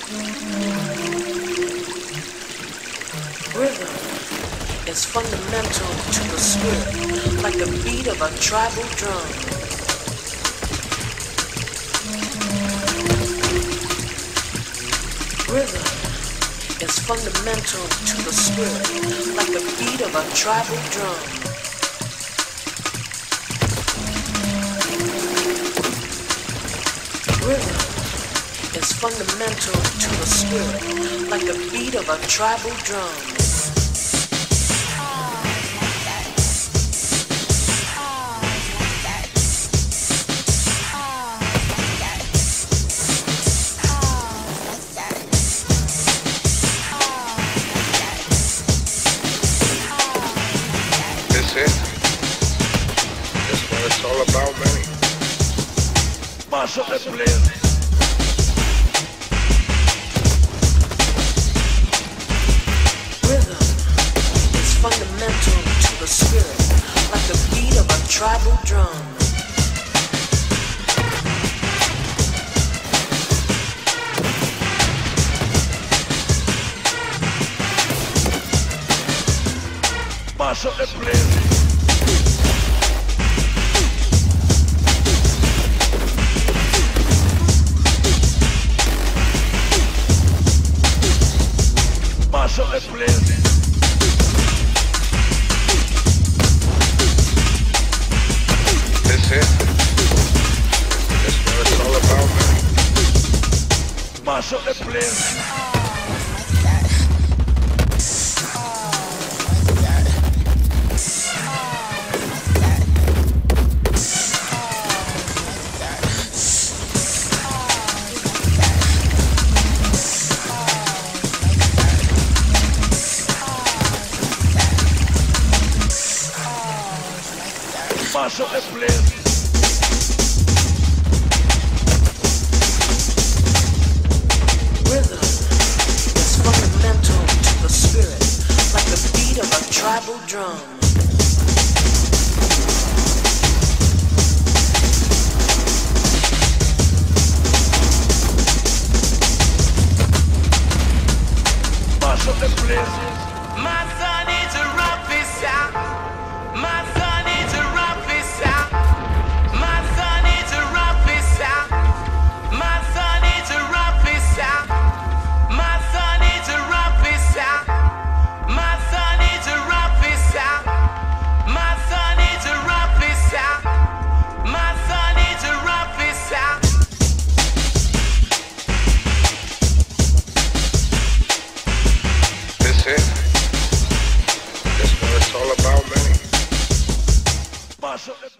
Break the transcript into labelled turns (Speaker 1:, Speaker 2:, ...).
Speaker 1: Rhythm is fundamental to the spirit, like the beat of a tribal drum. Rhythm is fundamental to the spirit, like the beat of a tribal drum. Rhythm is fundamental to the spirit, like the beat of a tribal drum.
Speaker 2: This it? That's what it's all about, man.
Speaker 3: Mash up the place.
Speaker 1: Rhythm is fundamental to the spirit, like the beat of a tribal drum.
Speaker 3: Mash up the place. Mash up the place.
Speaker 2: This it? That's what it's all about, man.
Speaker 3: Mash up the place. Mash up the place.
Speaker 1: Rhythm is fundamental to the spirit, like the beat of a tribal drum.
Speaker 3: Mash up the place.
Speaker 4: My son is a rough sound. My son is a rough sound. My son is a rough sound. My son is a rough sound. My son is a rough sound. My son is a rough sound. My son is a rough sound. My son is a rough sound.
Speaker 2: This it? That's what it's all about, man.
Speaker 3: Mash up the